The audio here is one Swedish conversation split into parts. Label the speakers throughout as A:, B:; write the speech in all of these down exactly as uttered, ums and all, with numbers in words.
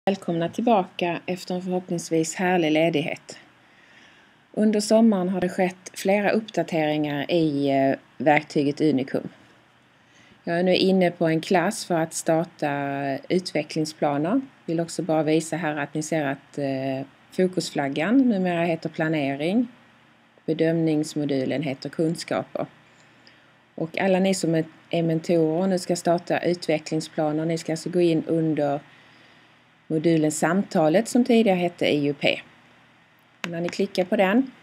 A: Välkomna tillbaka efter en förhoppningsvis härlig ledighet. Under sommaren har det skett flera uppdateringar i verktyget Unicum. Jag är nu inne på en klass för att starta utvecklingsplaner. Vill också bara visa här att ni ser att fokusflaggan numera heter planering. Bedömningsmodulen heter kunskaper. Och alla ni som är mentorer nu ska starta utvecklingsplaner. Ni ska alltså gå in under modulen samtalet som tidigare hette E U P. När ni klickar på den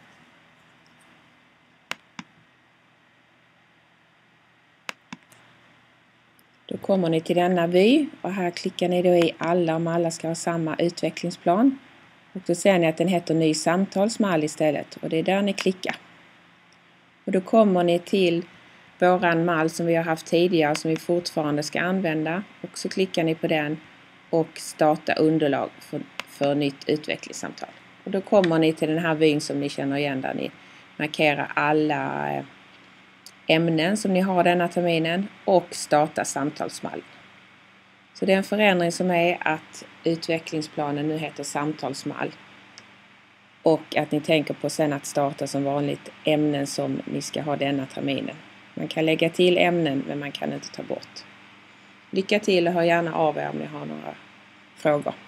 A: då kommer ni till denna vy och här klickar ni då i alla om alla ska ha samma utvecklingsplan. Och då ser ni att den heter ny samtalsmall istället och det är där ni klickar. Och då kommer ni till våran mall som vi har haft tidigare som vi fortfarande ska använda och så klickar ni på den och starta underlag för, för nytt utvecklingssamtal. Och då kommer ni till den här vyn som ni känner igen där ni markerar alla ämnen som ni har denna terminen och starta samtalsmall. Så det är en förändring som är att utvecklingsplanen nu heter samtalsmall. Och att ni tänker på sen att starta som vanligt ämnen som ni ska ha denna terminen. Man kan lägga till ämnen men man kan inte ta bort. Lycka till och hör gärna av er om ni har några frågor.